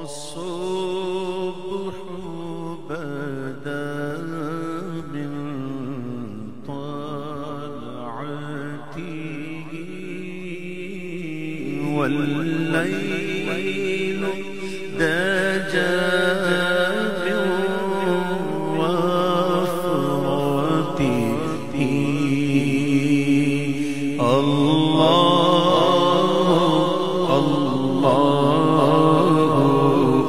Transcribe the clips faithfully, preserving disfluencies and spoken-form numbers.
والصبح بدا من طلعته والليل دجى من وفرته الله الله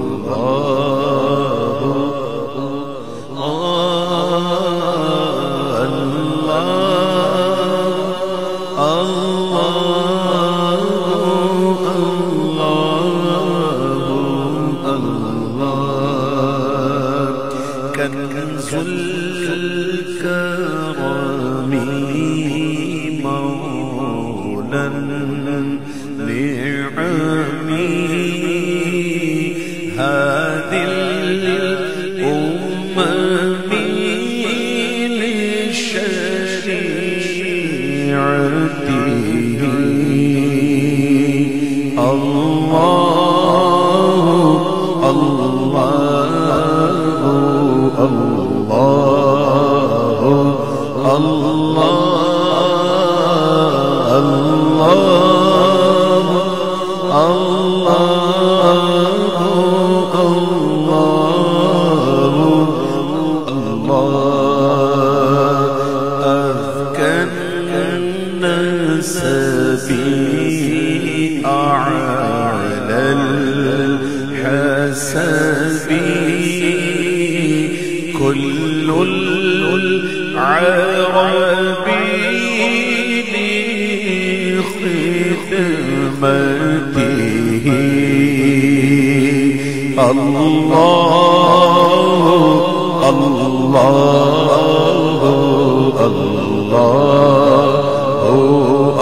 كنز الكرم مولى النعم هذه الأمم لشريعته الله الله الله الله الله أذكى الناس بأعلى الحسب كل العرب لخدمته الله الله الله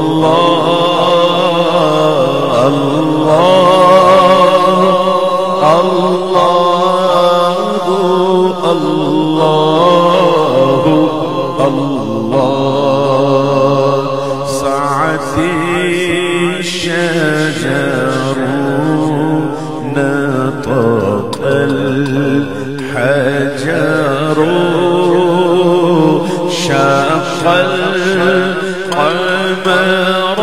الله سعت الشجر نطق الحجر شق القمر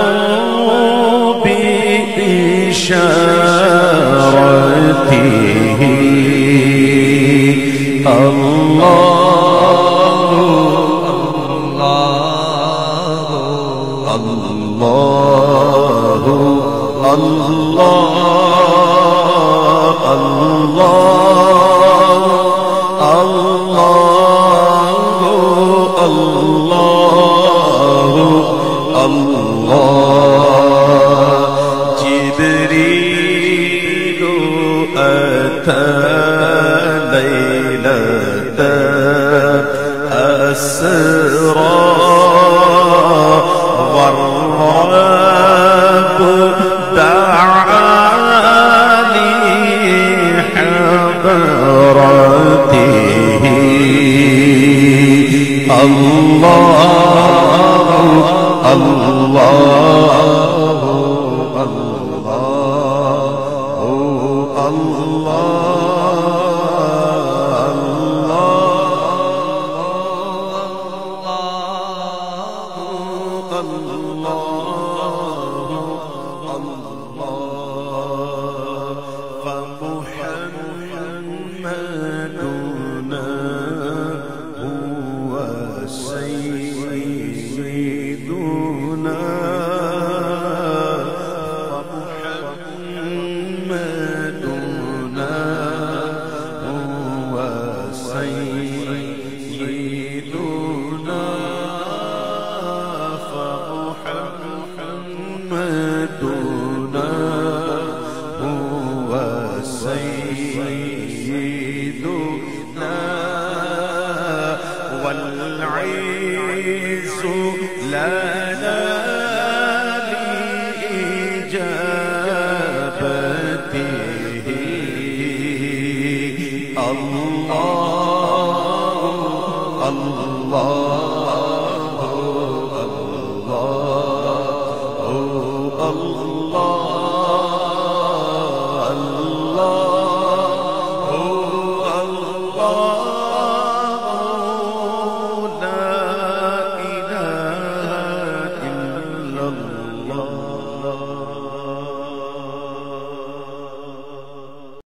بإشارته جبريل أتى ليلة أسرى والرب دعا لحضرته الله الله فمحمدنا هو سيدنا فمحمدنا هو سيدنا فمحمدنا هو سيدنا والعز لنا لإجابته الله